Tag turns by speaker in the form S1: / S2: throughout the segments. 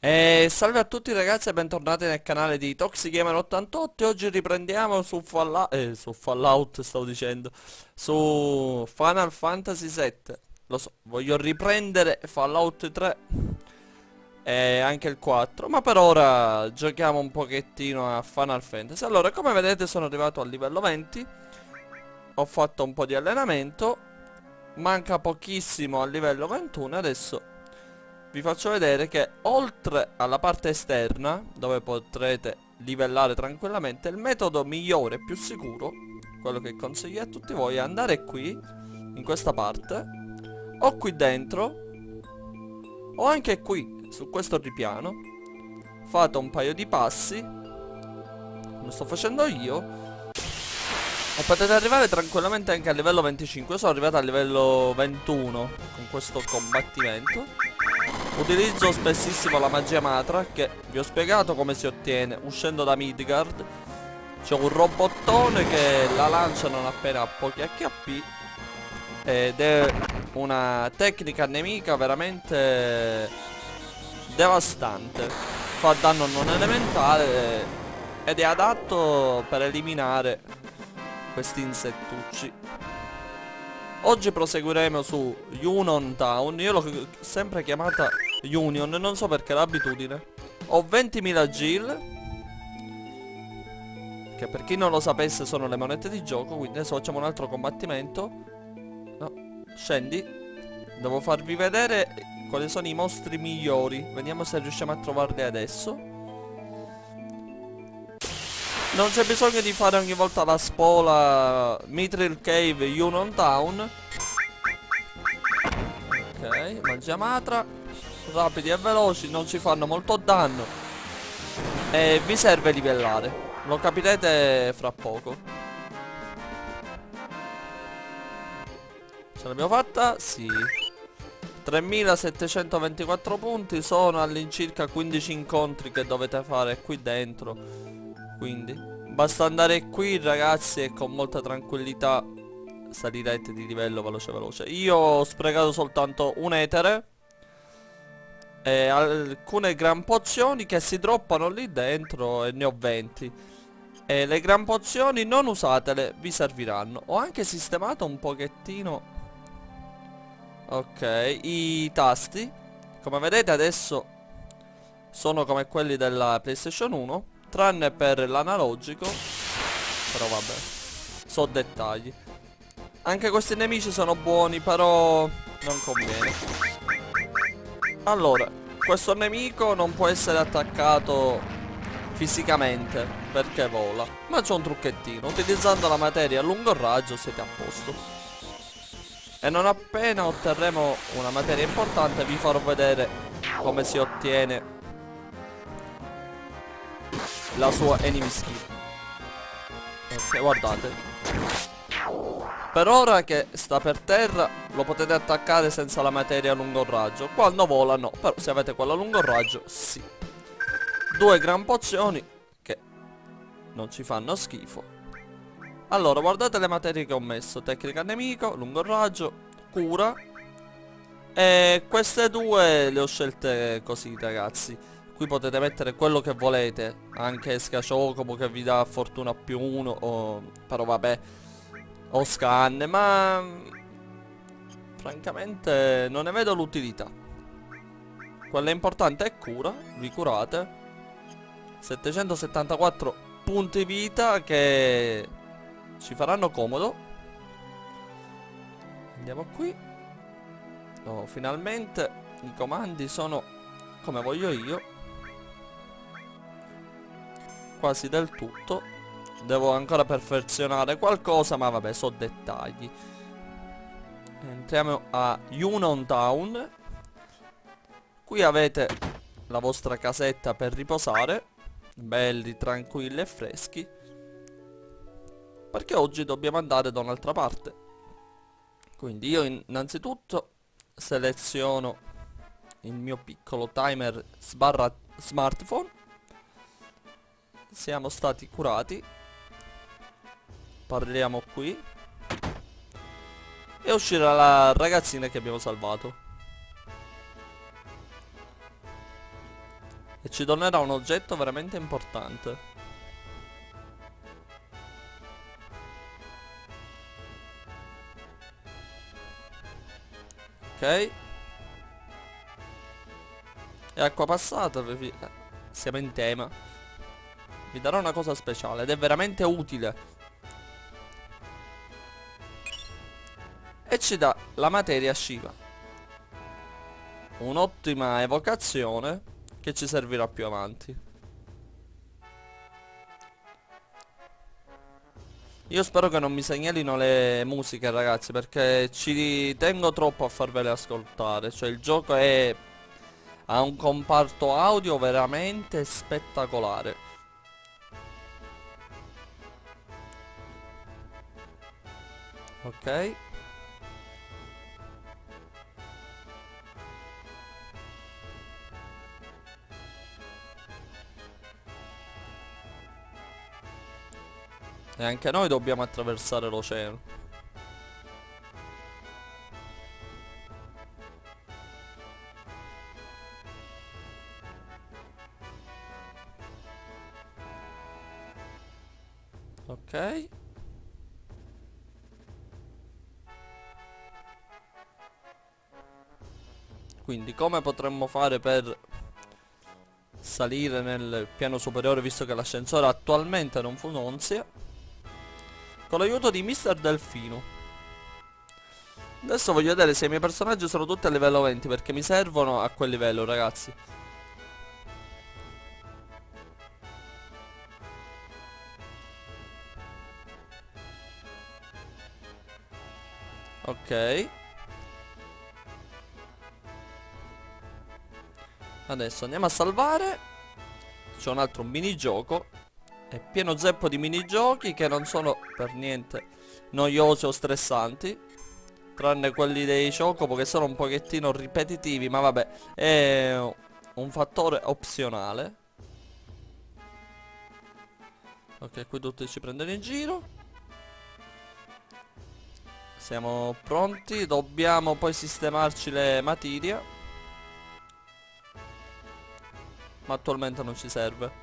S1: E salve a tutti ragazzi e bentornati nel canale di ToxiGamer88. Oggi riprendiamo su Fallout stavo dicendo, su Final Fantasy VII. Lo so, voglio riprendere Fallout 3 e anche il 4, ma per ora giochiamo un pochettino a Final Fantasy. Allora, come vedete sono arrivato al livello 20, ho fatto un po' di allenamento, manca pochissimo al livello 21, adesso vi faccio vedere che oltre alla parte esterna, dove potrete livellare tranquillamente, il metodo migliore e più sicuro, quello che consiglio a tutti voi, è andare qui, in questa parte, o qui dentro, o anche qui, su questo ripiano. Fate un paio di passi, come sto facendo io, e potete arrivare tranquillamente anche a livello 25. Io sono arrivato a livello 21 con questo combattimento. Utilizzo spessissimo la magia matra, che vi ho spiegato come si ottiene uscendo da Midgard. C'è un robottone che la lancia non appena ha pochi HP, ed è una tecnica nemica veramente devastante. Fa danno non elementare ed è adatto per eliminare questi insettucci. Oggi proseguiremo su Union Town. Io l'ho sempre chiamata Union, non so perché, l'abitudine. Ho 20.000 gil, che per chi non lo sapesse sono le monete di gioco. Quindi adesso facciamo un altro combattimento. No, scendi. Devo farvi vedere quali sono i mostri migliori. Vediamo se riusciamo a trovarli adesso. Non c'è bisogno di fare ogni volta la spola Mithril Cave Union Town. Ok, magia matra. Rapidi e veloci, non ci fanno molto danno. E vi serve livellare. Lo capirete fra poco. Ce l'abbiamo fatta? Sì. 3724 punti. Sono all'incirca 15 incontri che dovete fare qui dentro. Quindi basta andare qui ragazzi e con molta tranquillità salirete di livello veloce. Io ho sprecato soltanto un etere e alcune gran pozioni che si droppano lì dentro, e ne ho 20. E le gran pozioni non usatele, vi serviranno. Ho anche sistemato un pochettino, ok, i tasti. Come vedete adesso sono come quelli della PlayStation 1, tranne per l'analogico. Però vabbè, so dettagli. Anche questi nemici sono buoni, però non conviene. Allora, questo nemico non può essere attaccato fisicamente perché vola, ma c'è un trucchettino: utilizzando la materia a lungo raggio siete a posto. E non appena otterremo una materia importante vi farò vedere come si ottiene la sua enemy skill. Ok, guardate. Per ora che sta per terra lo potete attaccare senza la materia a lungo raggio. Quando vola no, però se avete quella a lungo raggio sì. Due gran pozioni che non ci fanno schifo. Allora, guardate le materie che ho messo: tecnica nemico, lungo raggio, cura. E queste due le ho scelte così ragazzi. Qui potete mettere quello che volete, anche Scacioccomo che vi dà fortuna più 1, o però vabbè, o scan, ma francamente non ne vedo l'utilità. Quella importante è cura, vi curate. 774 punti vita che ci faranno comodo. Andiamo qui. Oh, finalmente i comandi sono come voglio io. Quasi del tutto. Devo ancora perfezionare qualcosa, ma vabbè, so dettagli. Entriamo a Union Town. Qui avete la vostra casetta per riposare, belli, tranquilli e freschi, perché oggi dobbiamo andare da un'altra parte. Quindi io innanzitutto seleziono il mio piccolo timer smartphone. Siamo stati curati. Parliamo qui. E uscirà la ragazzina che abbiamo salvato. E ci donerà un oggetto veramente importante. Ok. E acqua passata, siamo in tema. Vi darò una cosa speciale ed è veramente utile. E ci dà la materia Shiva. Un'ottima evocazione che ci servirà più avanti. Io spero che non mi segnalino le musiche, ragazzi, perché ci tengo troppo a farvele ascoltare. Cioè il gioco ha un comparto audio veramente spettacolare. Ok. E anche noi dobbiamo attraversare l'oceano. Ok. Quindi come potremmo fare per salire nel piano superiore, visto che l'ascensore attualmente non funziona? Con l'aiuto di Mister Delfino. Adesso voglio vedere se i miei personaggi sono tutti a livello 20, perché mi servono a quel livello, ragazzi. Ok. Adesso andiamo a salvare. C'è un altro minigioco. È pieno zeppo di minigiochi che non sono per niente noiosi o stressanti, tranne quelli dei Chocobo che sono un pochettino ripetitivi, ma vabbè, è un fattore opzionale. Ok, qui tutti ci prendono in giro. Siamo pronti, dobbiamo poi sistemarci le materie, ma attualmente non ci serve.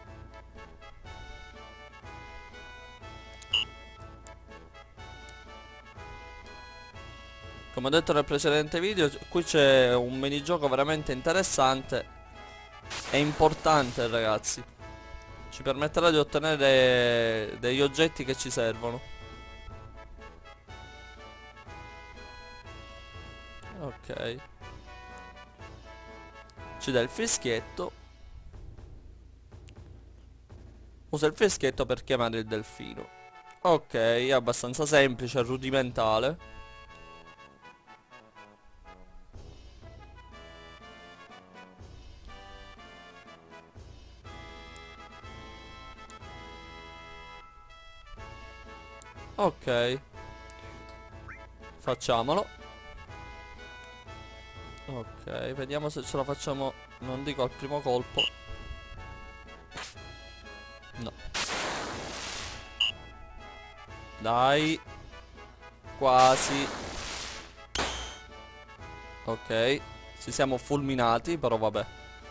S1: Come ho detto nel precedente video, qui c'è un minigioco veramente interessante e importante, ragazzi. Ci permetterà di ottenere degli oggetti che ci servono. Ok. Ci dà il fischietto. Usa il fischietto per chiamare il delfino. Ok, è abbastanza semplice, rudimentale. Ok. Facciamolo. Ok, vediamo se ce la facciamo. Non dico al primo colpo. No. Dai. Quasi. Ok. Ci siamo fulminati, però vabbè.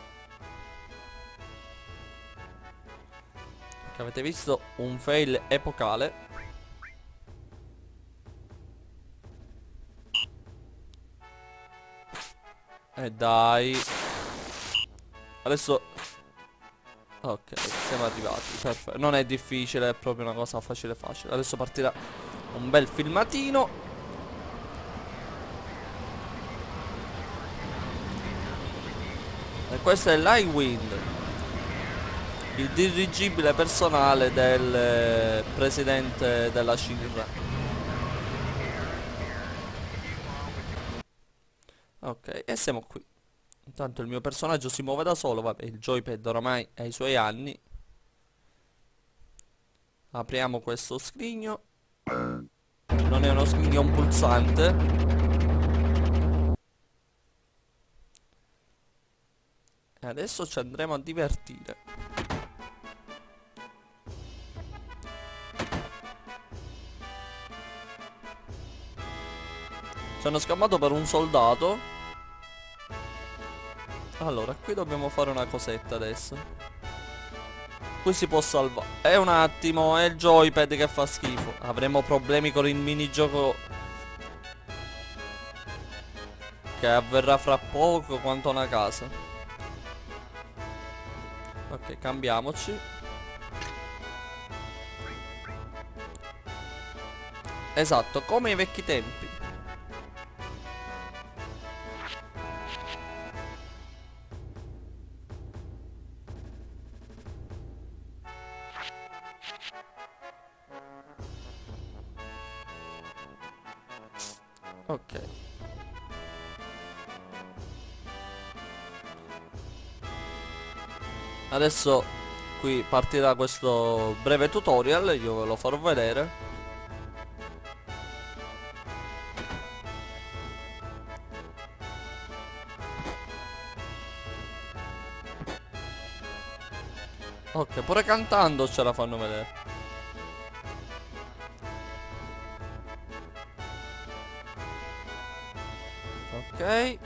S1: Che avete visto un fail epocale. E dai. Adesso. Ok, siamo arrivati. Perfetto. Non è difficile, è proprio una cosa facile facile. Adesso partirà un bel filmatino. E questo è l'Highwind, il dirigibile personale del presidente della CIR. Ok, e siamo qui. Intanto il mio personaggio si muove da solo. Vabbè, il joypad oramai ha i suoi anni. Apriamo questo scrigno. Non è uno scrigno, è un pulsante. E adesso ci andremo a divertire. Ci hanno scambiato per un soldato. Allora, qui dobbiamo fare una cosetta adesso. Qui si può salvare. È un attimo, è il joypad che fa schifo. Avremo problemi con il minigioco che avverrà fra poco quanto una casa. Ok, cambiamoci. Esatto, come i vecchi tempi. Ok. Adesso qui partirà questo breve tutorial, io ve lo farò vedere. Ok, pure cantando ce la fanno vedere. Ok.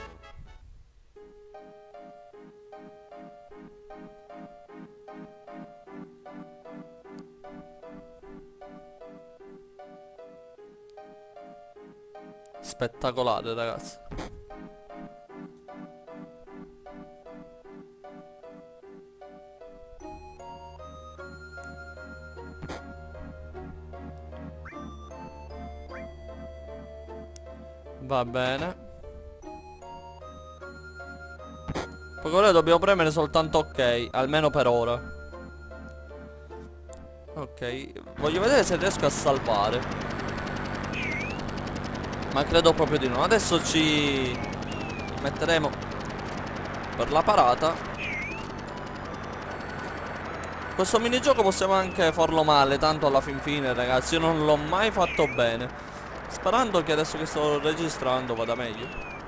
S1: Spettacolare, ragazzi. Va bene. Poi ora dobbiamo premere soltanto ok, almeno per ora. Ok, voglio vedere se riesco a salvare. Ma credo proprio di no. Adesso ci metteremo per la parata. Questo minigioco possiamo anche farlo male, tanto alla fin fine, ragazzi, io non l'ho mai fatto bene. Sperando che adesso che sto registrando vada meglio.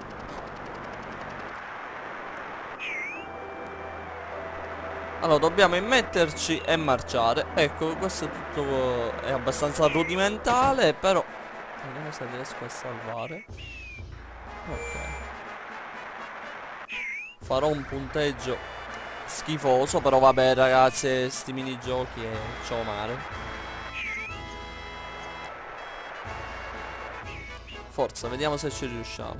S1: Allora, dobbiamo immetterci e marciare. Ecco, questo è tutto, è abbastanza rudimentale, però vediamo se riesco a salvare. Ok. Farò un punteggio schifoso, però vabbè, ragazzi, sti minigiochi e ciao mare. Forza, vediamo se ci riusciamo.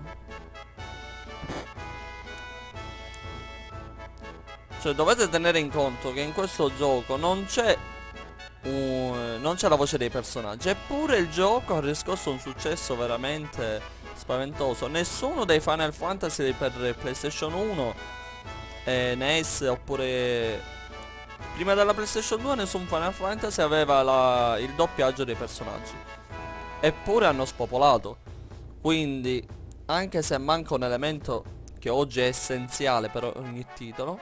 S1: Cioè, dovete tenere in conto che in questo gioco non c'è la voce dei personaggi. Eppure il gioco ha riscosso un successo veramente spaventoso. Nessuno dei Final Fantasy per PlayStation 1 NES oppure prima della PlayStation 2 nessun Final Fantasy aveva il doppiaggio dei personaggi. Eppure hanno spopolato. Quindi, anche se manca un elemento che oggi è essenziale per ogni titolo,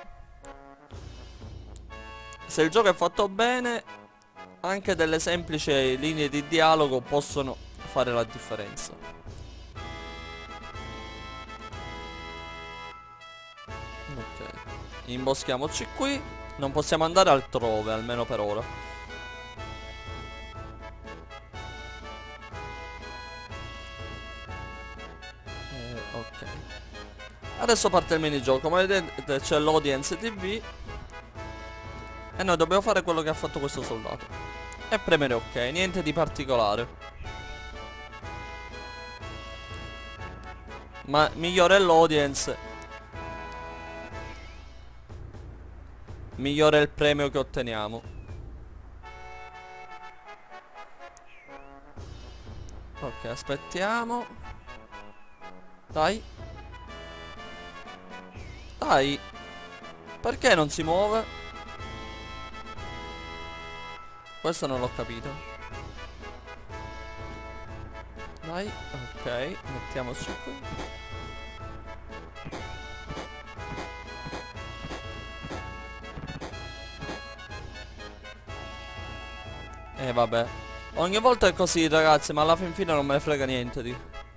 S1: se il gioco è fatto bene, anche delle semplici linee di dialogo possono fare la differenza. Ok, imboschiamoci qui. Non possiamo andare altrove, almeno per ora. Ok. Adesso parte il minigioco. Come vedete c'è l'audience TV. E noi dobbiamo fare quello che ha fatto questo soldato. E premere ok, niente di particolare. Ma migliore l'audience, migliore il premio che otteniamo. Ok, aspettiamo. Dai. Dai. Perché non si muove? Questo non l'ho capito. Dai. Ok, mettiamoci qui. Vabbè. Ogni volta è così, ragazzi, ma alla fin fine non me ne frega niente di.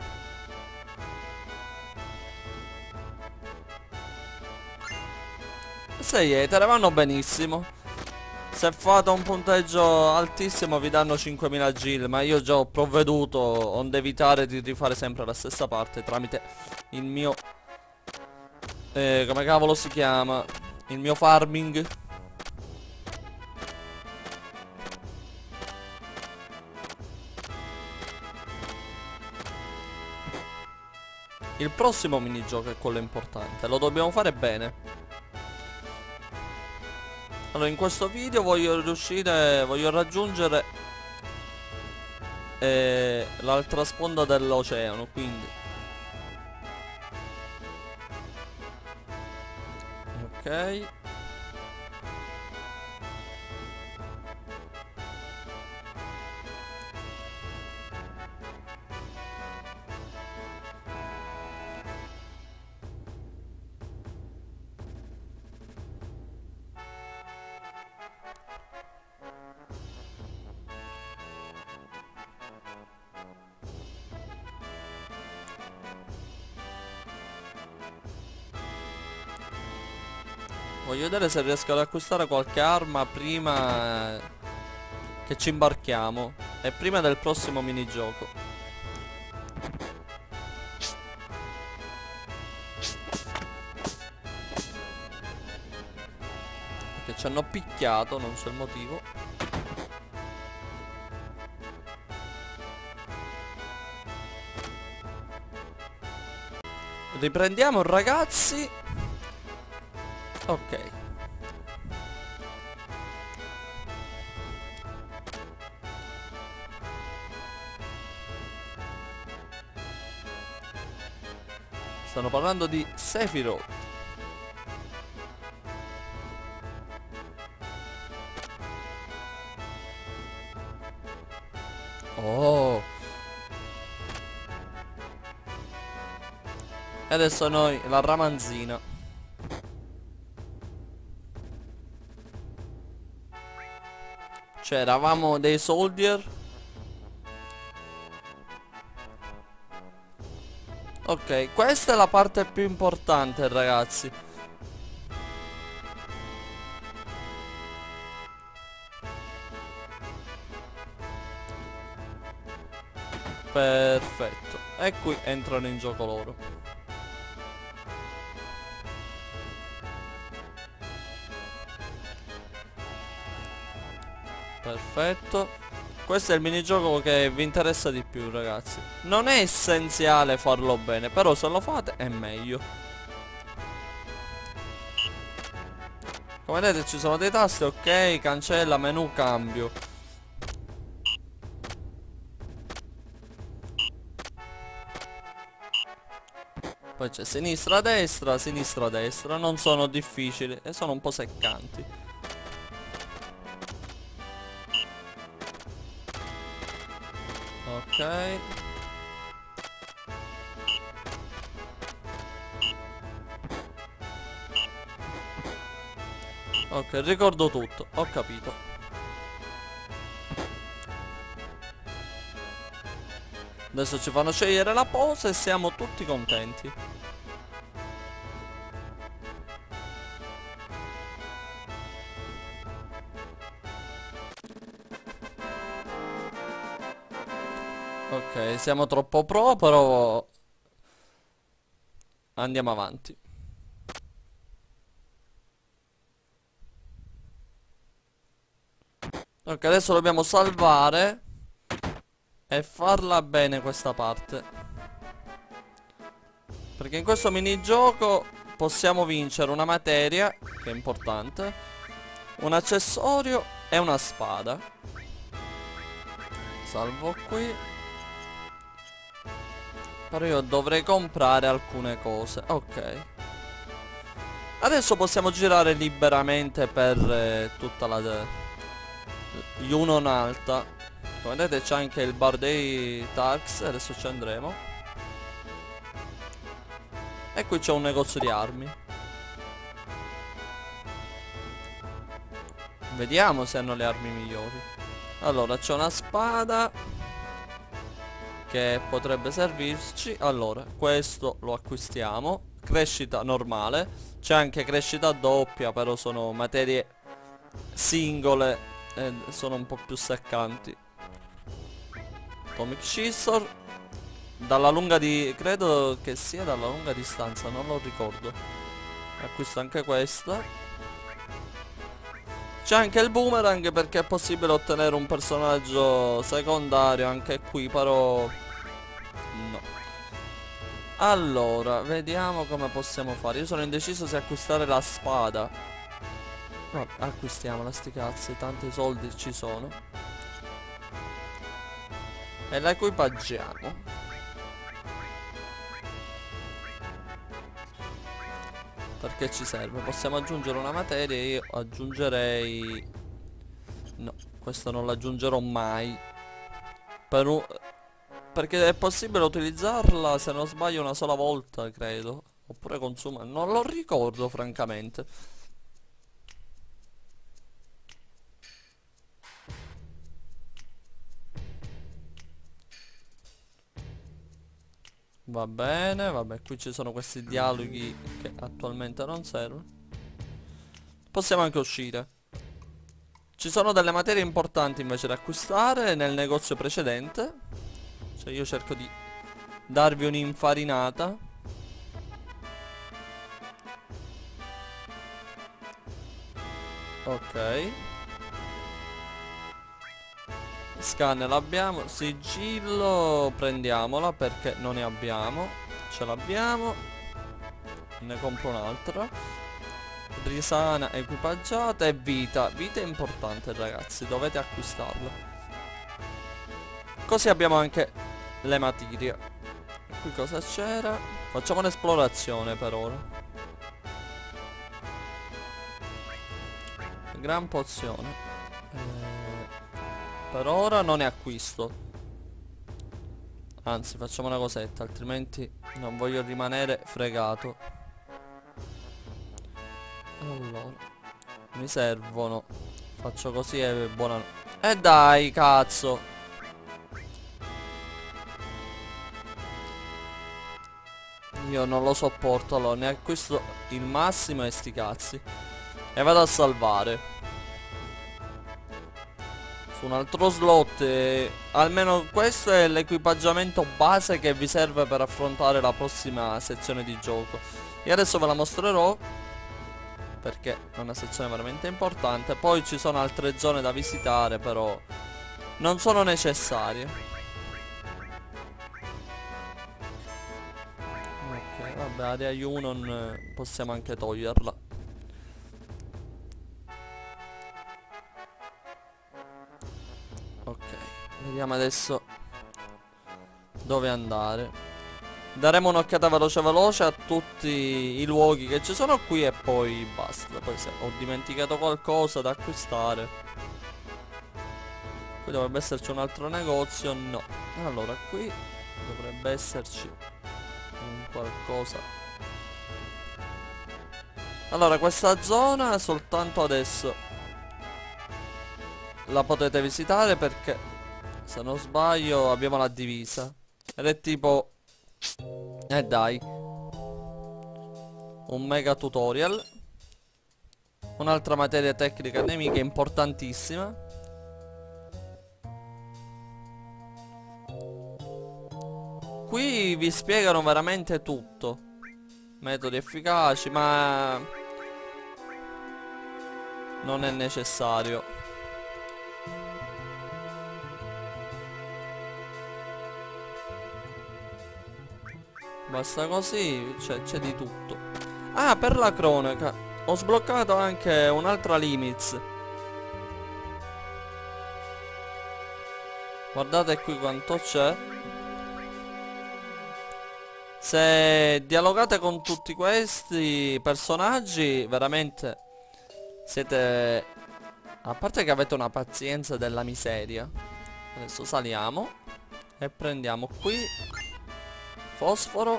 S1: Sei ether, vanno benissimo. Se fate un punteggio altissimo vi danno 5000 gil, ma io già ho provveduto onde evitare di rifare sempre la stessa parte tramite il mio come cavolo si chiama? Il mio farming. Il prossimo minigioco è quello importante, lo dobbiamo fare bene. Allora, in questo video voglio raggiungere l'altra sponda dell'oceano, quindi ok. Voglio vedere se riesco ad acquistare qualche arma prima che ci imbarchiamo e prima del prossimo minigioco. Che ci hanno picchiato, non so il motivo. Riprendiamo, ragazzi. Ok. Stanno parlando di Sephiroth. Oh. E adesso noi la ramanzina. Cioè, eravamo dei soldier. Ok, questa è la parte più importante, ragazzi. Perfetto. E qui entrano in gioco loro. Perfetto. Questo è il minigioco che vi interessa di più, ragazzi. Non è essenziale farlo bene, però se lo fate è meglio. Come vedete ci sono dei tasti, ok, cancella, menu, cambio. Poi c'è sinistra, destra, non sono difficili e sono un po' seccanti. Ok. Ok, ricordo tutto, ho capito. Adesso ci fanno scegliere la pose e siamo tutti contenti. Ok, siamo troppo pro, però andiamo avanti. Ok, adesso dobbiamo salvare e farla bene questa parte, perché in questo minigioco possiamo vincere una materia, che è importante, un accessorio e una spada. Salvo qui. Però io dovrei comprare alcune cose. Ok. Adesso possiamo girare liberamente per tutta la Yunon Alta. Come vedete c'è anche il bar dei Tarks. Adesso ci andremo. E qui c'è un negozio di armi. Vediamo se hanno le armi migliori. Allora c'è una spada che potrebbe servirci. Allora questo lo acquistiamo. Crescita normale. C'è anche crescita doppia, però sono materie singole e sono un po' più seccanti. Atomic Scissor. Dalla lunga di... credo che sia dalla lunga distanza, non lo ricordo. Acquisto anche questa. C'è anche il boomerang perché è possibile ottenere un personaggio secondario anche qui, però no. Allora, vediamo come possiamo fare. Io sono indeciso se acquistare la spada. No, acquistiamola, sti cazzi, tanti soldi ci sono. E la equipaggiamo. Perché ci serve? Possiamo aggiungere una materia e io aggiungerei... No, questo non l'aggiungerò mai. Perché è possibile utilizzarla, se non sbaglio, una sola volta, credo. Oppure consuma... Non lo ricordo, francamente. Va bene, vabbè, qui ci sono questi dialoghi che attualmente non servono. Possiamo anche uscire. Ci sono delle materie importanti invece da acquistare nel negozio precedente. Cioè io cerco di darvi un'infarinata. Ok. Scanner l'abbiamo. Sigillo prendiamola perché non ne abbiamo. Ce l'abbiamo. Ne compro un'altra. Risana equipaggiata e vita. Vita è importante, ragazzi, dovete acquistarla. Così abbiamo anche le materie. Qui cosa c'era? Facciamo un'esplorazione per ora. Gran pozione. Per ora non ne acquisto. Anzi, facciamo una cosetta, altrimenti non voglio rimanere fregato. Allora, mi servono. Faccio così e buona. E dai, cazzo. Io non lo sopporto. Allora, ne acquisto il massimo e sti cazzi. E vado a salvare su un altro slot. Almeno questo è l'equipaggiamento base che vi serve per affrontare la prossima sezione di gioco. Io adesso ve la mostrerò perché è una sezione veramente importante. Poi ci sono altre zone da visitare, però non sono necessarie. Ok, vabbè, area Yunon possiamo anche toglierla. Ok, vediamo adesso dove andare. Daremo un'occhiata veloce a tutti i luoghi che ci sono qui e poi basta. Poi se ho dimenticato qualcosa da acquistare. Qui dovrebbe esserci un altro negozio. No. Allora qui dovrebbe esserci un qualcosa. Allora questa zona soltanto adesso la potete visitare perché, se non sbaglio, abbiamo la divisa. Ed è tipo... dai, un mega tutorial. Un'altra materia tecnica nemica importantissima. Qui vi spiegano veramente tutto. Metodi efficaci, ma non è necessario. Basta così, c'è di tutto. Ah, per la cronaca ho sbloccato anche un'altra limits. Guardate qui quanto c'è. Se dialogate con tutti questi personaggi, veramente siete... A parte che avete una pazienza della miseria. Adesso saliamo e prendiamo qui fosforo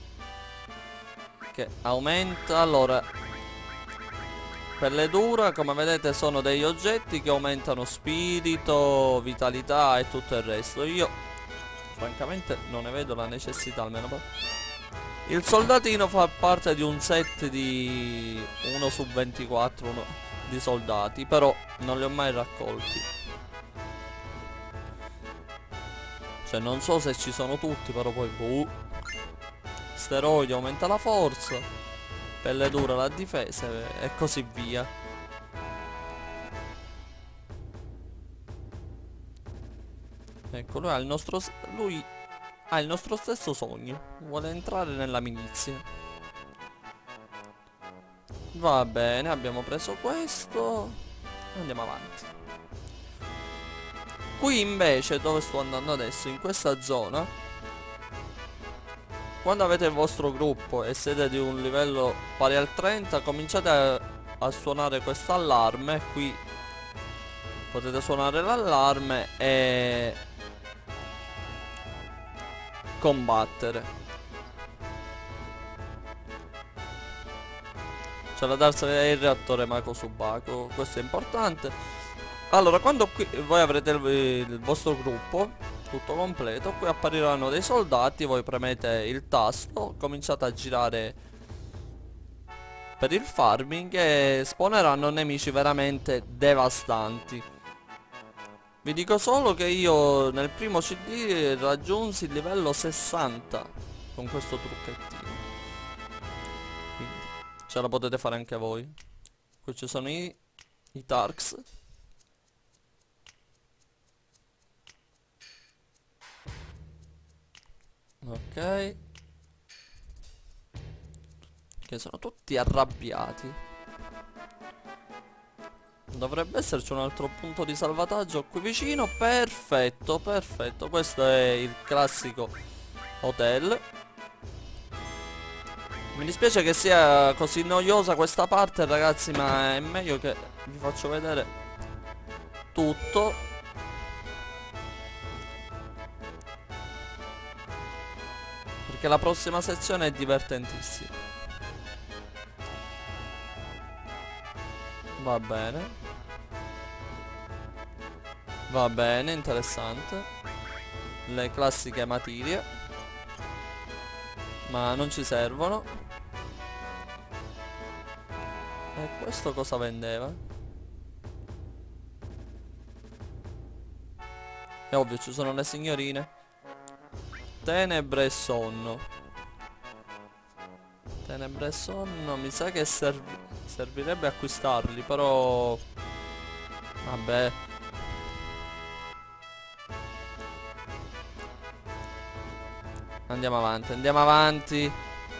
S1: che aumenta. Allora, pelle dura, come vedete, sono degli oggetti che aumentano spirito, vitalità e tutto il resto. Io francamente non ne vedo la necessità, almeno per... Il soldatino fa parte di un set di 1 su 24 di soldati, però non li ho mai raccolti. Cioè non so se ci sono tutti, però poi boh. Steroidi aumenta la forza. pelle dura la difesa e così via. Ecco, lui ha il nostro stesso sogno. Vuole entrare nella milizia. Va bene, abbiamo preso questo. Andiamo avanti. Qui invece, dove sto andando adesso, in questa zona, quando avete il vostro gruppo e siete di un livello pari al 30, cominciate a suonare questo allarme. Qui potete suonare l'allarme e combattere. C'è da darsi il reattore Mako Subako, questo è importante. Allora, quando qui voi avrete il vostro gruppo tutto completo, qui appariranno dei soldati, voi premete il tasto, cominciate a girare per il farming e spawneranno nemici veramente devastanti. Vi dico solo che io nel primo CD raggiunsi il livello 60 con questo trucchettino. Quindi ce la potete fare anche voi. Qui ci sono i Tarks. Ok. Che sono tutti arrabbiati. Dovrebbe esserci un altro punto di salvataggio qui vicino. Perfetto, perfetto. Questo è il classico hotel. Mi dispiace che sia così noiosa questa parte, ragazzi, ma è meglio che vi faccio vedere tutto. Perché la prossima sezione è divertentissima. Va bene. Va bene, interessante. Le classiche materie. Ma non ci servono. E questo cosa vendeva? È ovvio, ci sono le signorine. Tenebre e sonno. Tenebre e sonno. Mi sa che servirebbe acquistarli, però... Vabbè. Andiamo avanti, andiamo avanti.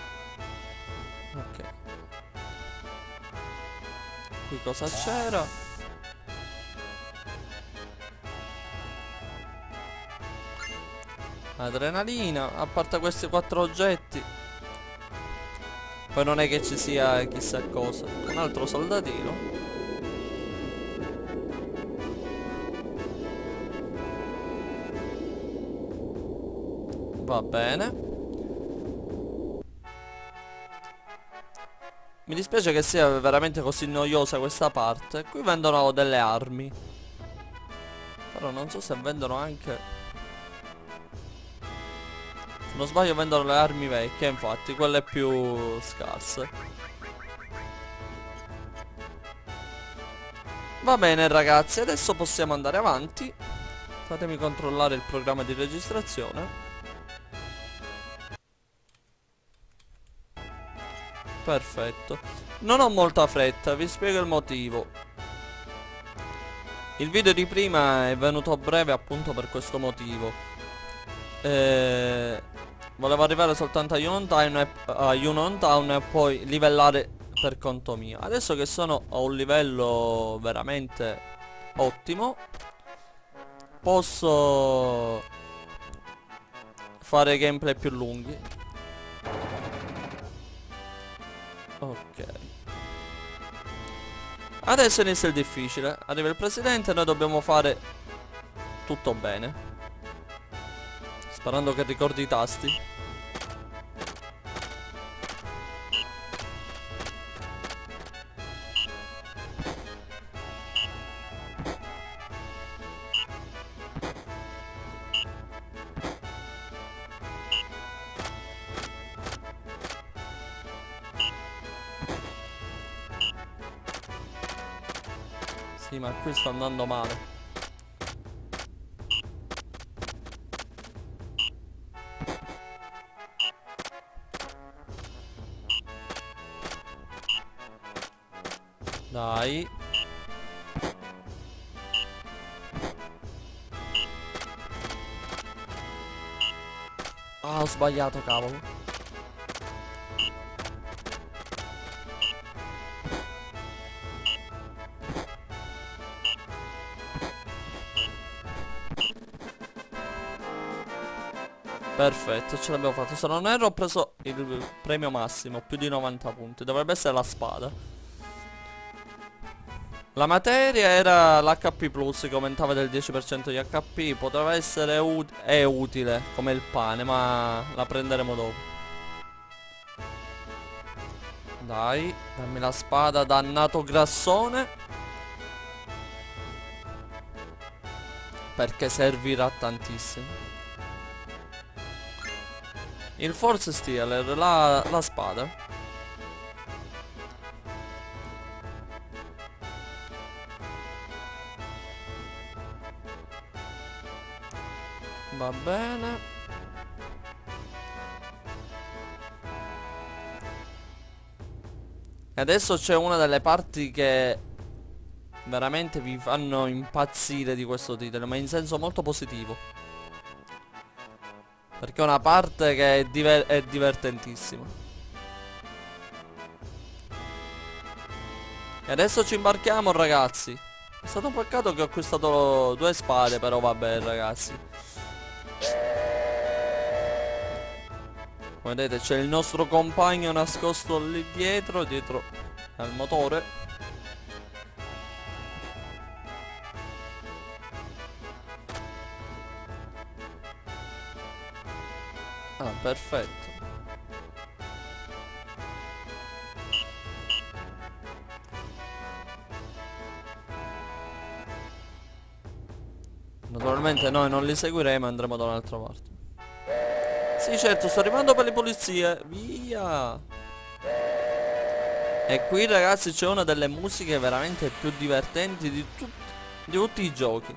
S1: Ok. Qui cosa c'era? Adrenalina. A parte questi 4 oggetti, poi non è che ci sia chissà cosa. Un altro soldatino. Va bene. Mi dispiace che sia veramente così noiosa questa parte. Qui vendono delle armi, però non so se vendono anche... Se non sbaglio vendono le armi vecchie, infatti, quelle più scarse. Va bene ragazzi, adesso possiamo andare avanti. Fatemi controllare il programma di registrazione. Perfetto. Non ho molta fretta, vi spiego il motivo. Il video di prima è venuto breve appunto per questo motivo. Volevo arrivare soltanto a Union Town e poi livellare per conto mio. Adesso che sono a un livello veramente ottimo, posso fare gameplay più lunghi. Ok. Adesso inizia il difficile. Arriva il presidente e noi dobbiamo fare tutto bene, sperando che ricordi i tasti. Sì, ma qui sta andando male. Dai. Ah, ho sbagliato, cavolo. Perfetto, ce l'abbiamo fatto. Se non erro ho preso il premio massimo, più di 90 punti. Dovrebbe essere la spada. La materia era l'HP Plus, che aumentava del 10% di HP. Poteva essere è utile, come il pane, ma la prenderemo dopo. Dai, dammi la spada, dannato grassone. Perché servirà tantissimo. Il Force Stealer, la spada. Va bene. E adesso c'è una delle parti che veramente vi fanno impazzire di questo titolo, ma in senso molto positivo. Perché è una parte che è divertentissima. E adesso ci imbarchiamo, ragazzi. È stato un peccato che ho acquistato 2 spade, però vabbè, ragazzi. Come vedete c'è il nostro compagno nascosto lì dietro al motore. Ah, perfetto. Naturalmente noi non li seguiremo, andremo da un'altra parte. Sì, certo, sto arrivando per le pulizie. Via. E qui, ragazzi, c'è una delle musiche veramente più divertenti di tutti i giochi.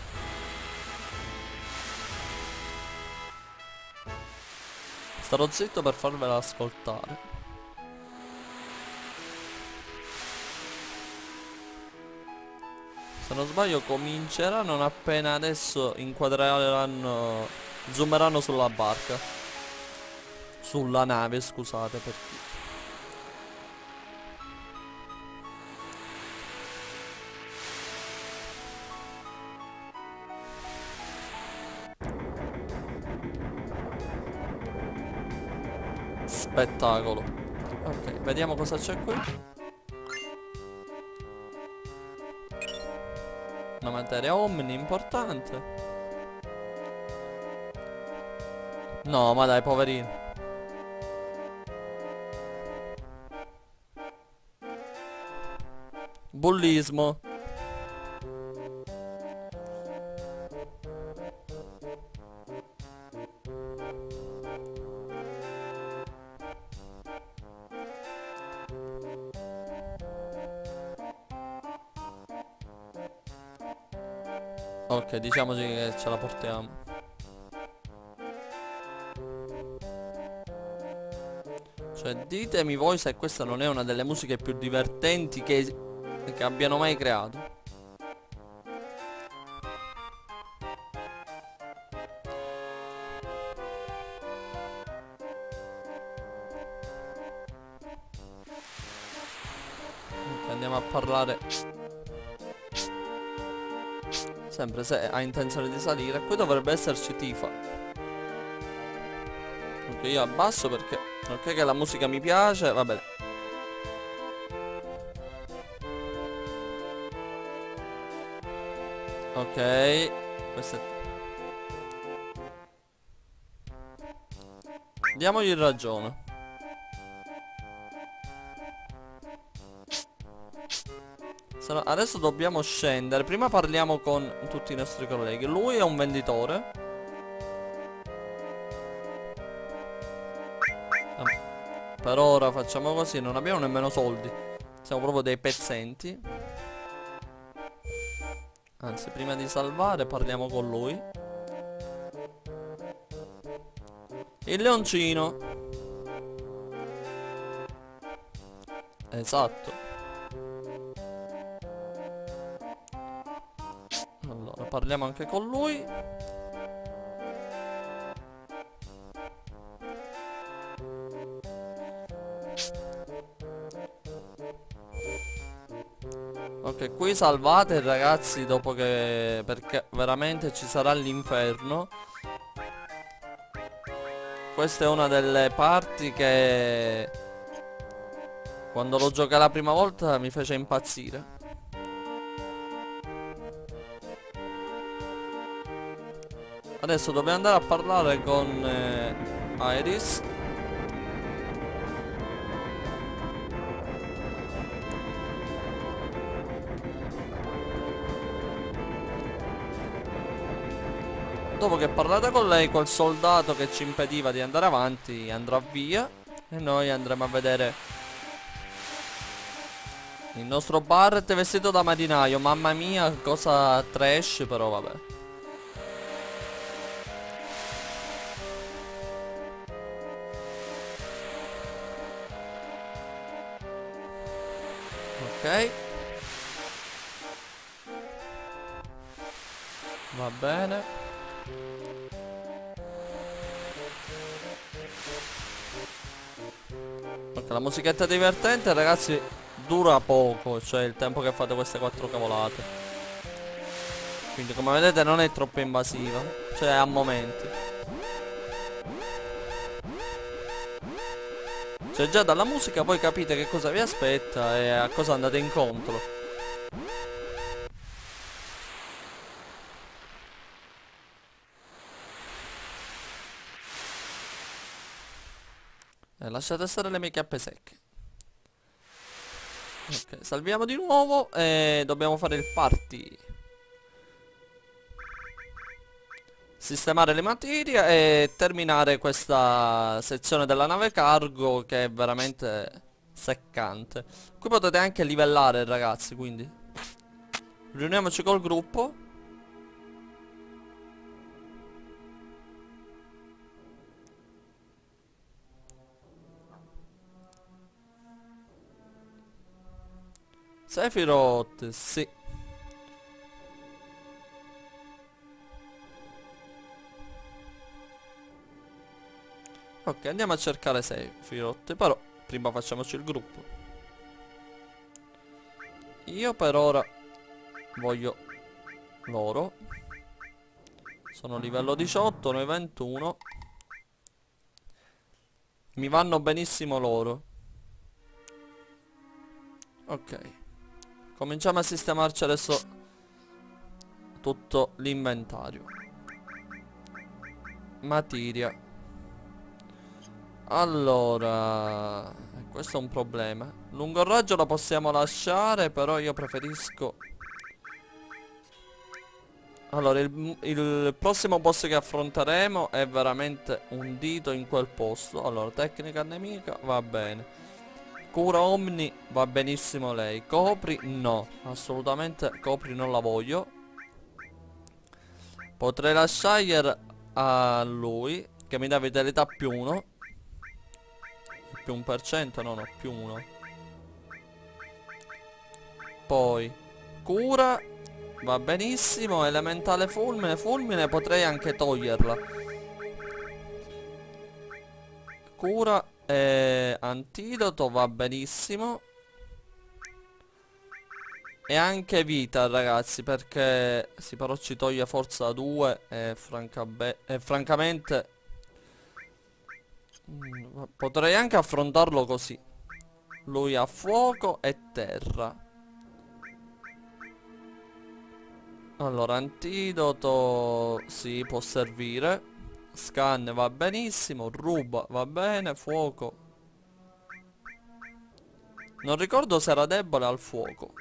S1: Starò zitto per farvela ascoltare. Se non sbaglio comincerà non appena adesso inquadreranno, zoomeranno sulla barca. Sulla nave, scusate, perché... Spettacolo. Ok, vediamo cosa c'è qui. Una materia omni importante. No, ma dai, poverino. Bullismo. Ok, diciamoci che ce la portiamo. Cioè, ditemi voi se questa non è una delle musiche più divertenti che abbiano mai creato. Ok, andiamo a parlare. Sempre se ha intenzione di salire. Qui dovrebbe esserci Tifa. Ok, io abbasso perché... Ok, che la musica mi piace, va bene. Ok, questo è... Diamogli ragione. Adesso dobbiamo scendere. Prima parliamo con tutti i nostri colleghi. Lui è un venditore. Per ora facciamo così. Non abbiamo nemmeno soldi. Siamo proprio dei pezzenti. Anzi, prima di salvare parliamo con lui. Il leoncino. Esatto. parliamo anche con lui. Ok, qui salvate ragazzi dopo che... perché veramente ci sarà l'inferno. Questa è una delle parti che... quando lo giocai la prima volta mi fece impazzire. Adesso dobbiamo andare a parlare con Iris. Dopo che parlate con lei, quel soldato che ci impediva di andare avanti andrà via. E noi andremo a vedere il nostro Barret vestito da marinaio. Mamma mia, cosa trash, però vabbè. Ok. Va bene. Ok, la musichetta è divertente, ragazzi. Dura poco, cioè il tempo che fate queste 4 cavolate. Quindi come vedete non è troppo invasiva. Cioè a momenti. Cioè già dalla musica voi capite che cosa vi aspetta e a cosa andate incontro. Lasciate stare le mie chiappe secche. Ok, salviamo di nuovo e dobbiamo fare il party. Sistemare le materie e terminare questa sezione della nave cargo che è veramente seccante. Qui potete anche livellare ragazzi, quindi riuniamoci col gruppo. Sephiroth, sì. Ok, andiamo a cercare Sephiroth, però prima facciamoci il gruppo. Io per ora voglio loro. Sono livello 18, noi 21. Mi vanno benissimo loro. Ok. Cominciamo a sistemarci adesso tutto l'inventario. Materia. Allora, questo è un problema. Lungo raggio la possiamo lasciare, però io preferisco... Allora, il prossimo boss che affronteremo è veramente un dito in quel posto. Allora, tecnica nemica, va bene. Cura Omni, va benissimo lei. Copri, no. Assolutamente Copri non la voglio. Potrei lasciare a lui, che mi dà vitalità più 1. Più 1%, no, no, più 1. Poi, cura, va benissimo. Elementale fulmine, fulmine potrei anche toglierla. Cura e antidoto, va benissimo. E anche vita ragazzi, perché sì, però ci toglie forza 2 e francamente potrei anche affrontarlo così. Lui ha fuoco e terra. Allora, antidoto sì, può servire. Scan va benissimo. Ruba va bene. Fuoco non ricordo se era debole al fuoco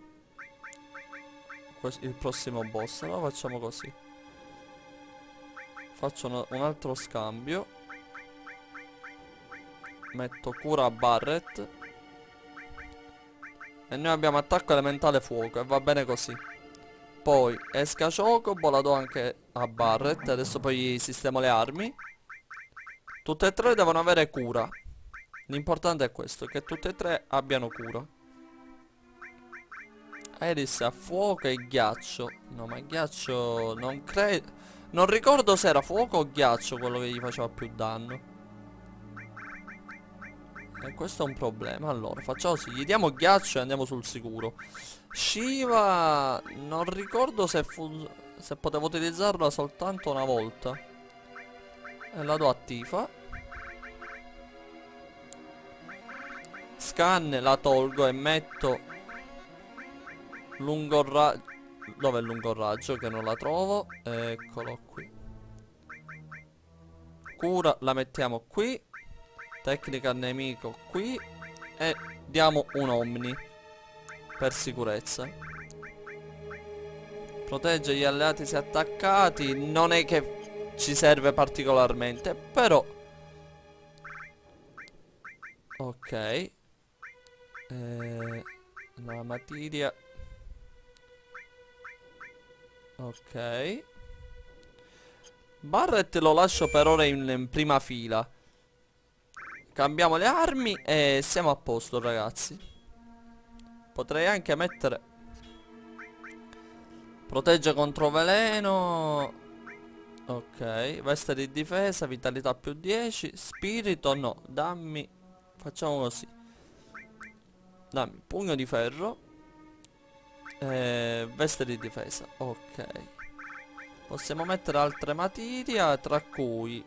S1: il prossimo boss. Allora facciamo così. Faccio un altro scambio. Metto cura a Barret. E noi abbiamo attacco elementale fuoco. E va bene così. Poi esca Chocobo, la do anche a Barret. Adesso poi sistemo le armi. Tutte e tre devono avere cura. L'importante è questo, che tutte e tre abbiano cura. Iris ha fuoco e ghiaccio. No, ma ghiaccio non credo. Non ricordo se era fuoco o ghiaccio quello che gli faceva più danno. E questo è un problema. Allora, facciamo così, gli diamo ghiaccio e andiamo sul sicuro. Shiva, non ricordo se potevo utilizzarla soltanto una volta. E la do a Tifa. Scan la tolgo e metto lungo raggio. Dov'è il lungo raggio? Che non la trovo. Eccolo qui. Cura la mettiamo qui. Tecnica nemico qui. E diamo un Omni per sicurezza. Protegge gli alleati se attaccati. Non è che ci serve particolarmente, però ok. La materia. Ok. Barret lo lascio per ora in prima fila. Cambiamo le armi e siamo a posto, ragazzi. Potrei anche mettere protegge contro veleno. Ok. Veste di difesa, vitalità più 10. Spirito no. Dammi. Facciamo così. Dammi pugno di ferro. Veste di difesa. Ok. Possiamo mettere altre materia, tra cui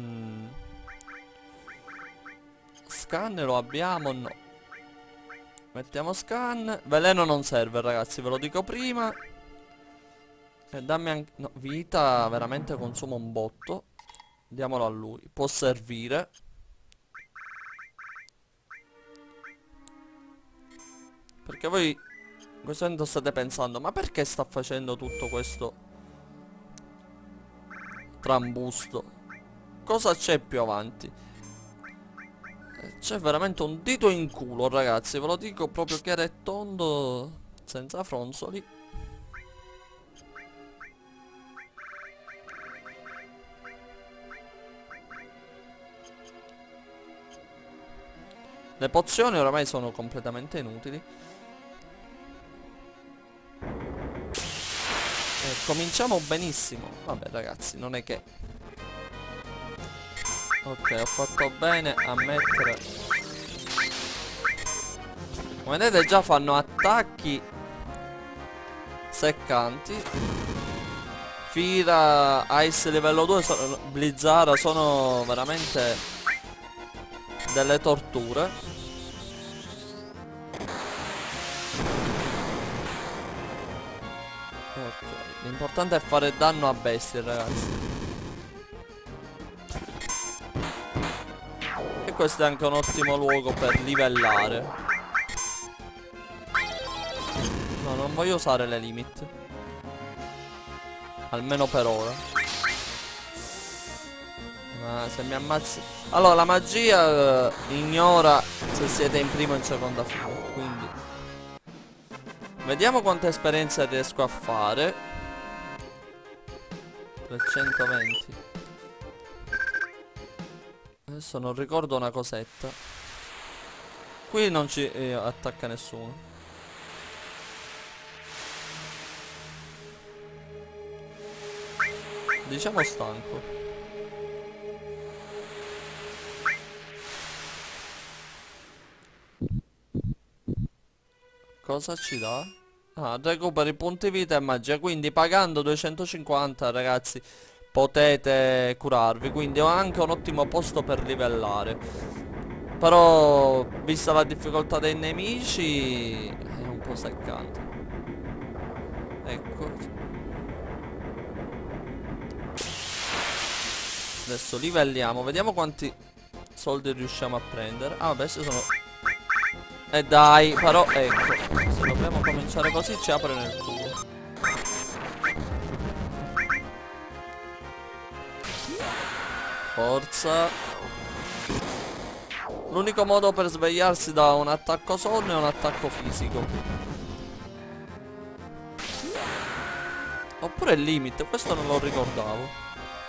S1: scan lo abbiamo? No. Mettiamo scan. Veleno non serve, ragazzi, ve lo dico prima. E dammi anche... No, vita veramente consuma un botto. Diamolo a lui. Può servire. Perché voi in questo momento state pensando, ma perché sta facendo tutto questo trambusto? Cosa c'è più avanti? C'è veramente un dito in culo, ragazzi. Ve lo dico proprio chiaro e tondo, senza fronzoli. Le pozioni oramai sono completamente inutili. Cominciamo benissimo. Vabbè, ragazzi, non è che... Ok, ho fatto bene a mettere... Come vedete già fanno attacchi seccanti. Fira, Ice livello 2, Blizzara sono veramente delle torture. Ok, l'importante è fare danno a bestie, ragazzi. E questo è anche un ottimo luogo per livellare. No, non voglio usare le limit. Almeno per ora. Ma se mi ammazzi... Allora, la magia ignora se siete in prima o in seconda fila. Quindi vediamo quanta esperienza riesco a fare. 320. Adesso non ricordo una cosetta. Qui non ci attacca nessuno. Diciamo stanco. Cosa ci dà? Ah, recuperi punti vita e magia. Quindi pagando 250, ragazzi, potete curarvi. Quindi ho anche un ottimo posto per livellare. Però, vista la difficoltà dei nemici, è un po' seccante. Ecco. Adesso livelliamo. Vediamo quanti soldi riusciamo a prendere. Ah, vabbè, se sono... dai, però, ecco. Se dobbiamo cominciare così ci apre nel culo. Forza. L'unico modo per svegliarsi da un attacco sonno è un attacco fisico. Oppure il limite, questo non lo ricordavo.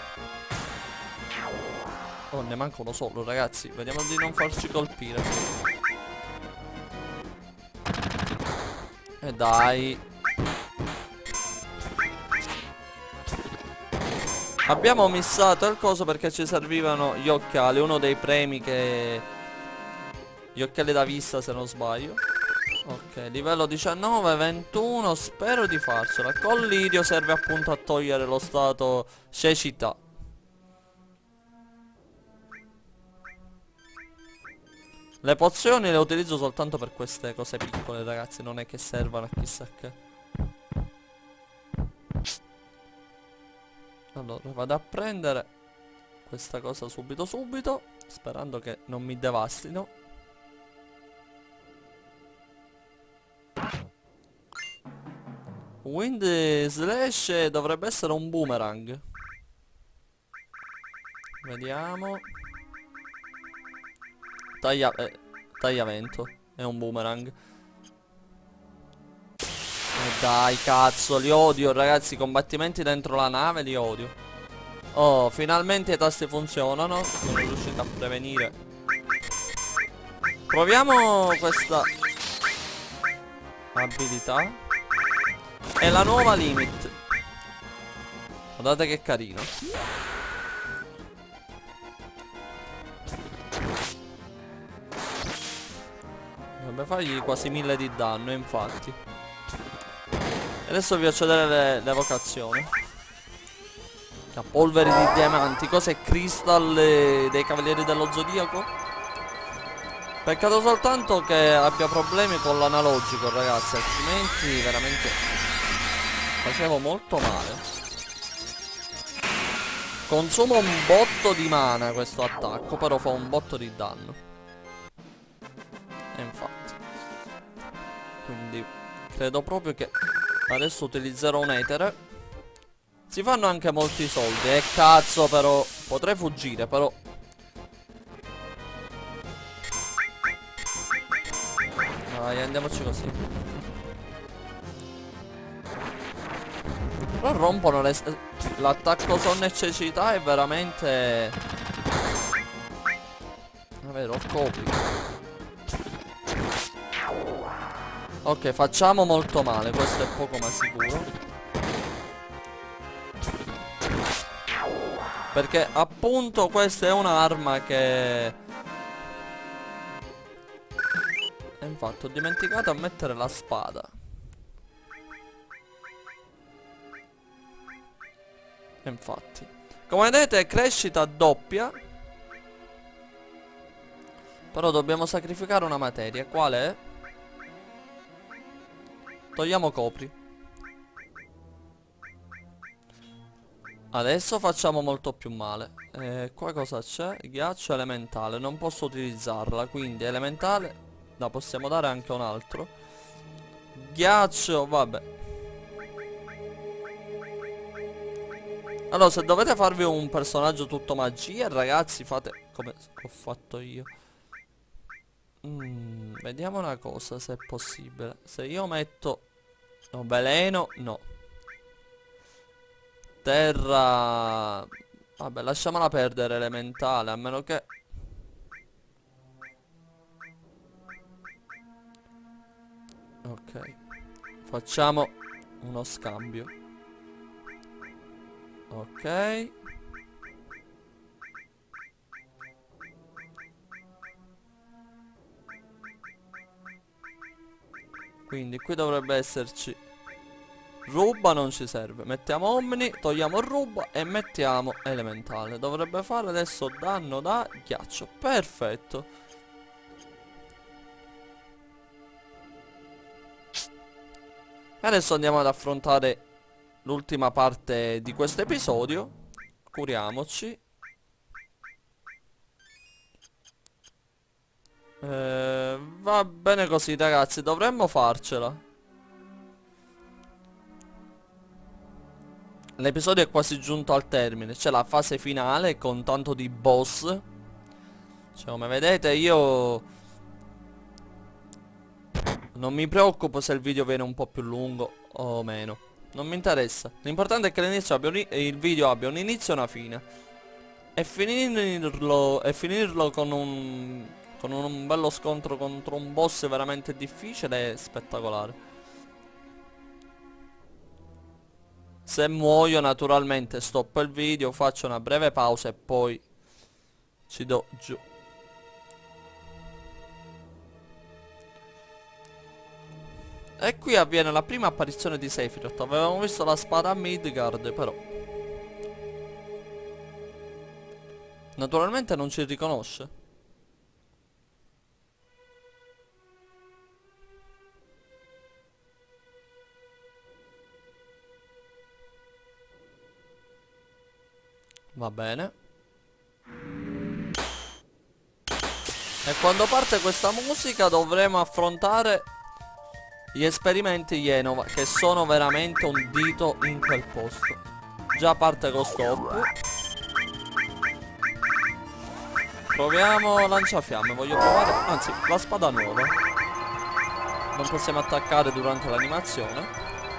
S1: Oh, ne manca uno solo, ragazzi. Vediamo di non farci colpire. E dai. Abbiamo missato il coso perché ci servivano gli occhiali. Uno dei premi che... Gli occhiali da vista, se non sbaglio. Ok, livello 19, 21. Spero di farcela. Collirio serve appunto a togliere lo stato cecità. Le pozioni le utilizzo soltanto per queste cose piccole, ragazzi. Non è che servano a chissà che. Allora, vado a prendere questa cosa subito subito, sperando che non mi devastino. Wind Slash dovrebbe essere un boomerang. Vediamo. Tagliamento. È un boomerang. Dai, cazzo, li odio, ragazzi. I combattimenti dentro la nave li odio. Oh, finalmente i tasti funzionano. Sono riuscito a prevenire. Proviamo questa abilità. È la nuova limit. Guardate che carino. Dovrebbe fargli quasi 1000 di danno, infatti. Adesso vi faccio vedere le vocazioni. La polvere di diamanti. Cos'è? Crystal dei Cavalieri dello Zodiaco? Peccato soltanto che abbia problemi con l'analogico, ragazzi. Altrimenti veramente facevo molto male. Consuma un botto di mana questo attacco, però fa un botto di danno. E infatti. Quindi credo proprio che adesso utilizzerò un etere. Si fanno anche molti soldi. Cazzo, però potrei fuggire, però. Dai, andiamoci così. Però rompono l'attacco sonno e cecità è veramente... Davvero, copri. Ok, facciamo molto male. Questo è poco ma sicuro. Perché appunto questa è un'arma che... E infatti ho dimenticato a mettere la spada. E infatti come vedete crescita doppia. Però dobbiamo sacrificare una materia. Qual è? Togliamo copri. Adesso facciamo molto più male. Qua cosa c'è? Ghiaccio elementale. Non posso utilizzarla, quindi elementale la possiamo dare anche a un altro. Ghiaccio, vabbè. Allora, se dovete farvi un personaggio tutto magia, ragazzi, fate come ho fatto io. Vediamo una cosa, se è possibile. Se io metto... No, veleno, no. Terra... Vabbè, lasciamola perdere elementale, a meno che... Ok. Facciamo uno scambio. Ok. Quindi qui dovrebbe esserci... Ruba non ci serve. Mettiamo Omni, togliamo Ruba e mettiamo elementale. Dovrebbe fare adesso danno da ghiaccio. Perfetto. E adesso andiamo ad affrontare l'ultima parte di questo episodio. Curiamoci. Va bene così, ragazzi. Dovremmo farcela. L'episodio è quasi giunto al termine. C'è la fase finale con tanto di boss. Cioè, come vedete, io non mi preoccupo se il video viene un po' più lungo o meno. Non mi interessa. L'importante è che il video abbia un inizio e una fine. E finirlo con un bello scontro contro un boss veramente difficile e spettacolare. Se muoio naturalmente stoppo il video, faccio una breve pausa e poi ci do giù. E qui avviene la prima apparizione di Sephiroth. Avevamo visto la spada a Midgard, però naturalmente non ci riconosce. Va bene. E quando parte questa musica dovremo affrontare gli esperimenti Jenova, che sono veramente un dito in quel posto. Già parte con stop. Proviamo lanciafiamme, voglio provare. Anzi, la spada nuova. Non possiamo attaccare durante l'animazione.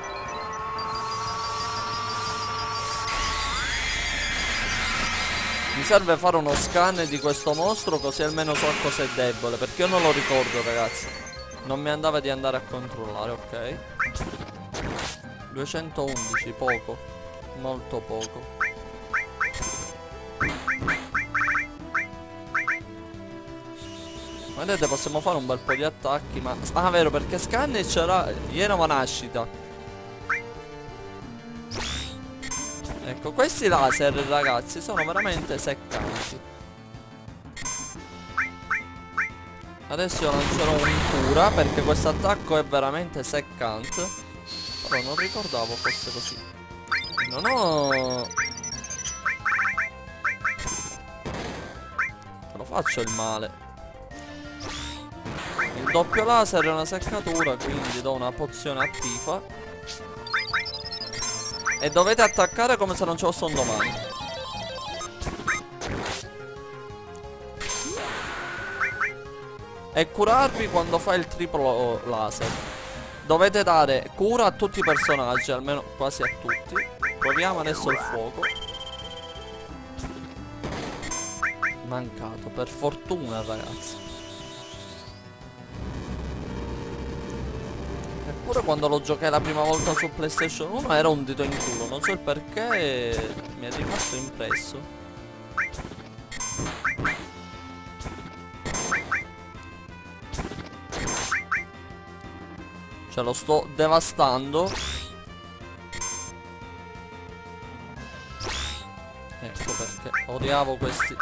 S1: Mi serve fare uno scan di questo mostro, così almeno so a cosa è debole, perché io non lo ricordo, ragazzi. Non mi andava di andare a controllare, ok. 211, poco. Molto poco. Vedete, possiamo fare un bel po' di attacchi, ma... Ah, vero, perché scan c'era Jenova nascita. Ecco, questi laser, ragazzi, sono veramente seccanti. Adesso io lancerò un cura, perché questo attacco è veramente seccante. Però non ricordavo fosse così. Non ho... Te lo faccio il male. Il doppio laser è una seccatura, quindi do una pozione attiva. E dovete attaccare come se non ci fosse un domani. E curarvi quando fa il triplo laser. Dovete dare cura a tutti i personaggi, almeno quasi a tutti. Proviamo adesso il fuoco. Mancato, per fortuna, ragazzi. Eppure quando lo giocai la prima volta su PlayStation 1 era un dito in culo. Non so il perché mi è rimasto impresso. Cioè lo sto devastando. Ecco perché odiavo questi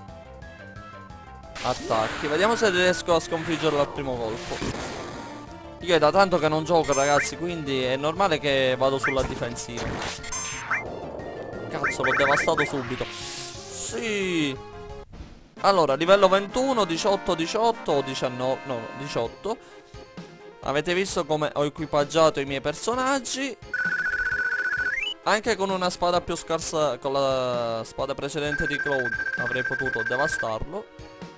S1: attacchi. Vediamo se riesco a sconfiggerlo al primo colpo. Io è da tanto che non gioco, ragazzi, quindi è normale che vado sulla difensiva. Cazzo, l'ho devastato subito. Sì. Allora, livello 21, 18, 18 o 19, no, 18. Avete visto come ho equipaggiato i miei personaggi. Anche con una spada più scarsa, con la spada precedente di Cloud, avrei potuto devastarlo.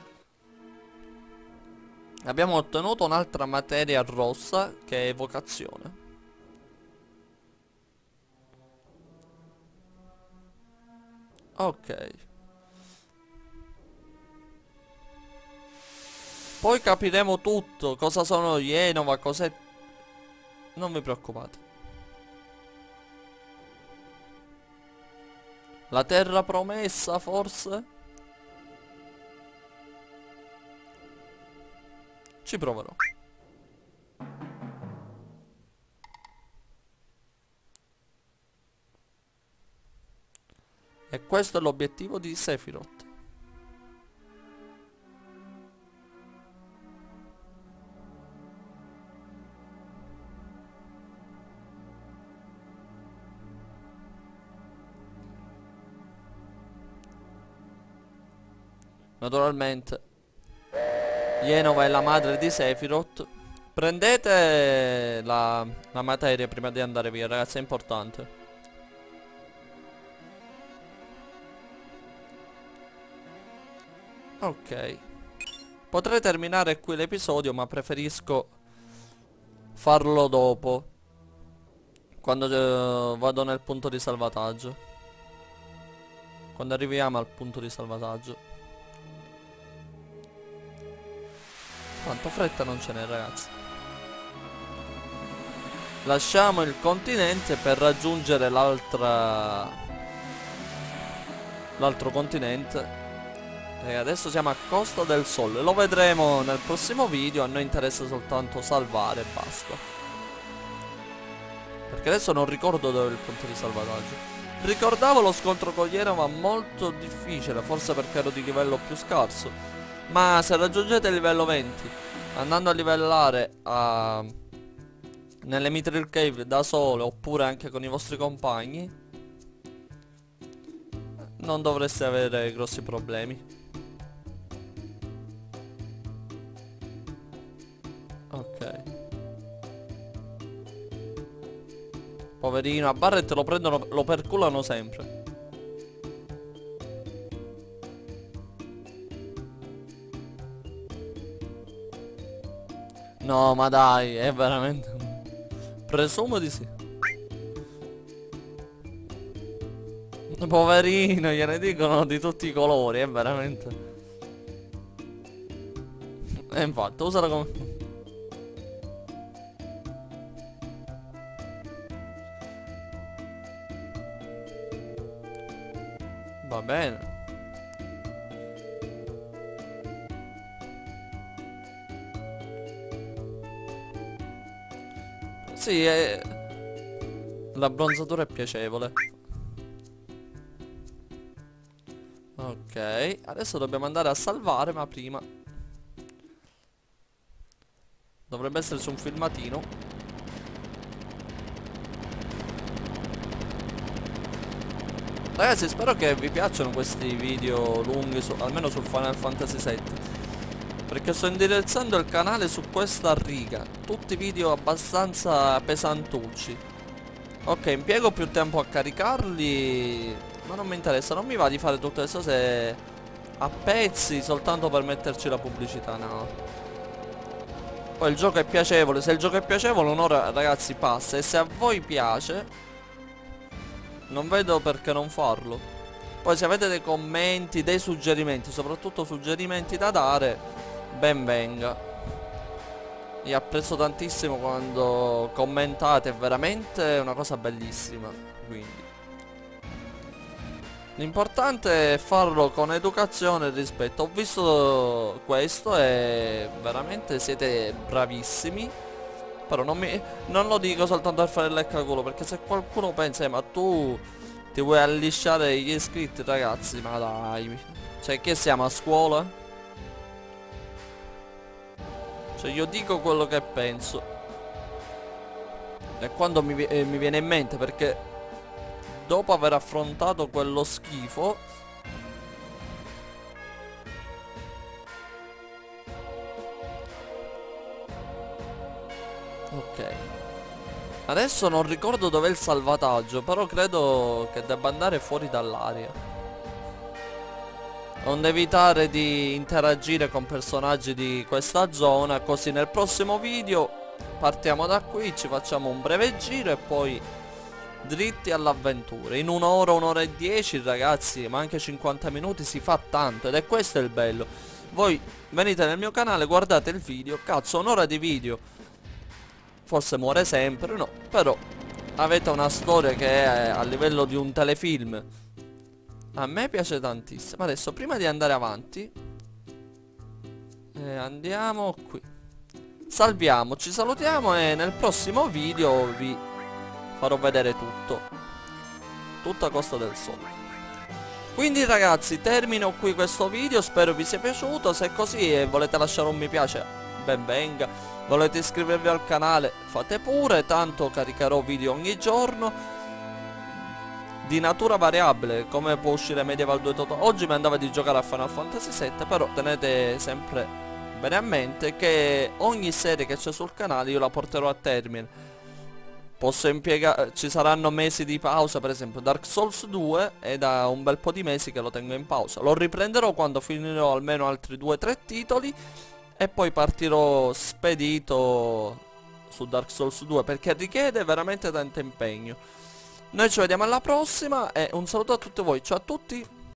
S1: Abbiamo ottenuto un'altra materia rossa, che è evocazione. Ok. Poi capiremo tutto, cosa sono Jenova, cos'è... Non vi preoccupate. La terra promessa, forse? Ci proverò. E questo è l'obiettivo di Sephiroth. Naturalmente Jenova è la madre di Sephiroth. Prendete la materia prima di andare via, ragazzi, è importante. Ok. Potrei terminare qui l'episodio, ma preferisco farlo dopo, quando vado nel punto di salvataggio. Quando arriviamo al punto di salvataggio. Tanto fretta non ce n'è, ragazzi. lasciamo il continente per raggiungere l'altro continente. E adesso siamo a Costa del Sole. Lo vedremo nel prossimo video. A noi interessa soltanto salvare e basta. Perché adesso non ricordo dove è il punto di salvataggio. Ricordavo lo scontro con gli Era, ma molto difficile. Forse perché ero di livello più scarso. Ma se raggiungete il livello 20 andando a livellare nelle Mithril Cave da sole, oppure anche con i vostri compagni, non dovreste avere grossi problemi. Ok. Poverino, a Barret lo prendono, lo perculano sempre. No, ma dai, è veramente... Presumo di sì. Poverino, gliene dicono di tutti i colori, è veramente... E infatti, usala come... Va bene. Sì, la bronzatura è piacevole. Ok, adesso dobbiamo andare a salvare, ma prima dovrebbe esserci un filmatino. Ragazzi, spero che vi piacciono questi video lunghi, almeno sul Final Fantasy VII. Perché sto indirizzando il canale su questa riga. Tutti video abbastanza pesantucci. Ok, impiego più tempo a caricarli, ma non mi interessa, non mi va di fare tutte queste cose a pezzi soltanto per metterci la pubblicità, no. Poi il gioco è piacevole, se il gioco è piacevole un'ora, ragazzi, passa. E se a voi piace, non vedo perché non farlo. Poi se avete dei commenti, dei suggerimenti, soprattutto suggerimenti da dare, ben venga. Io apprezzo tantissimo quando commentate, è veramente una cosa bellissima. Quindi l'importante è farlo con educazione e rispetto. Ho visto questo e veramente siete bravissimi. Però non lo dico soltanto per fare il leccaculo, perché se qualcuno pensa ma tu ti vuoi allisciare gli iscritti, ragazzi, ma dai. Cioè, che siamo a scuola? Cioè, io dico quello che penso. E quando mi viene in mente, perché dopo aver affrontato quello schifo, ok, adesso non ricordo dov'è il salvataggio, però credo che debba andare fuori dall'area, onde evitare di interagire con personaggi di questa zona. Così nel prossimo video partiamo da qui, ci facciamo un breve giro e poi dritti all'avventura. In un'ora e 10, ragazzi, ma anche 50 minuti si fa tanto, ed è questo il bello. Voi venite nel mio canale, guardate il video, cazzo, un'ora di video forse muore sempre, no, però avete una storia che è a livello di un telefilm. A me piace tantissimo. Adesso prima di andare avanti andiamo qui, salviamo, ci salutiamo e nel prossimo video vi farò vedere tutta Costa del Sole. Quindi ragazzi, termino qui questo video, spero vi sia piaciuto. Se è così e volete lasciare un mi piace, ben venga. Volete iscrivervi al canale, fate pure, tanto caricherò video ogni giorno di natura variabile, come può uscire Medieval 2 Toto. Oggi mi andava di giocare a Final Fantasy VII, però tenete sempre bene a mente che ogni serie che c'è sul canale io la porterò a termine. Posso impiegare, ci saranno mesi di pausa, per esempio Dark Souls 2 è da un bel po' di mesi che lo tengo in pausa. Lo riprenderò quando finirò almeno altri 2-3 titoli e poi partirò spedito su Dark Souls 2, perché richiede veramente tanto impegno. Noi ci vediamo alla prossima e un saluto a tutti voi, ciao a tutti.